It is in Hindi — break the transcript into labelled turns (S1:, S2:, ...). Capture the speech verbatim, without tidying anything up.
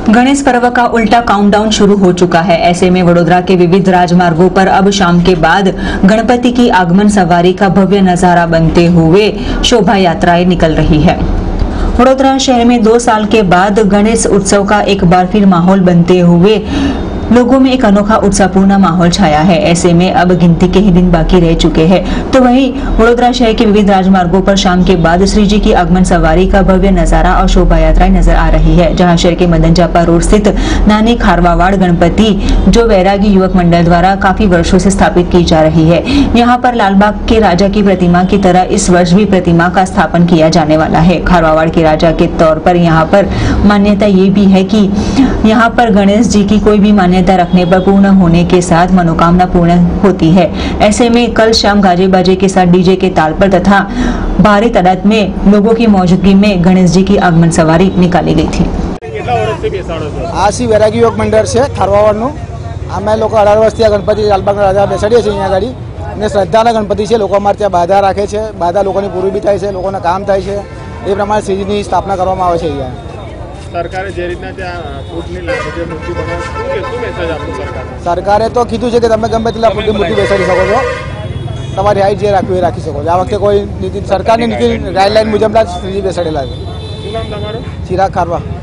S1: गणेश पर्व का उल्टा काउंटडाउन शुरू हो चुका है। ऐसे में वडोदरा के विविध राजमार्गों पर अब शाम के बाद गणपति की आगमन सवारी का भव्य नजारा बनते हुए शोभा यात्राएं निकल रही है। वडोदरा शहर में दो साल के बाद गणेश उत्सव का एक बार फिर माहौल बनते हुए लोगों में एक अनोखा उत्साहपूर्ण माहौल छाया है। ऐसे में अब गिनती के ही दिन बाकी रह चुके हैं, तो वहीं वडोदरा शहर के विविध राजमार्गों पर शाम के बाद श्री जी की आगमन सवारी का भव्य नजारा और शोभा यात्राएं नजर आ रही है। जहां शहर के मदन जापा रोड स्थित नानी खारवावाड़ गणपति जो वैरागी युवक मंडल द्वारा काफी वर्षों से स्थापित की जा रही है, यहाँ पर लालबाग के राजा की प्रतिमा की तरह इस वर्ष भी प्रतिमा का स्थापन किया जाने वाला है। खारवावाड़ के राजा के तौर पर यहाँ पर मान्यता ये भी है कि यहाँ पर गणेश जी की कोई भी मान्यता रखने पर पूर्ण होने के साथ मनोकामना पूर्ण होती है। ऐसे में कल शाम गाजे बाजे के साथ डीजे के ताल पर तथा भारी तादाद में लोगों की मौजूदगी में गणेश जी की आगमन सवारी निकाली गई थी।
S2: आशी वैरागी युवक मंडल से खारवावाड़नु अमे लोग अठार वर्षથી गणपति लालबाग राजा बेसाડીએ છીએ। અહીંયા ગાડી અને શ્રદ્ધાના ગણપતિ છે। લોકો અમારે ત્યાં બાધા રાખે છે, બાધા લોકોની પૂરી બી થાય છે, લોકોના કામ થાય છે। એ પ્રમાણે શ્રીજીની સ્થાપના કરવામાં આવે છે। અહીંયા
S3: सरकारे जे रीतना ત્યાં ફૂટની જે મૂર્તિ બનાવે શું શું મેસેજ આપો સરકાર?
S2: સરકારે તો કીધું છે કે તમે ગમે તેટલા ફૂટની મૂર્તિ બેસાડી શકો છો, તમારી હાઈટ જે રાખવી એ રાખી શકો છો। આ વખતે કોઈ નીતિ સરકારની નીતિ ગાઈડલાઈન મુજબના જ શ્રીજી બેસાડેલા છે।
S3: શું નામ તમારું?
S2: ચિરાગ ખારવા।